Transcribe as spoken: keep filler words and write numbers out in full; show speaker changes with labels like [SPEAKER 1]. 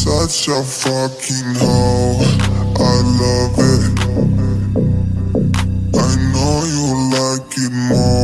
[SPEAKER 1] such a fucking hoe, I love it. I know you like it more.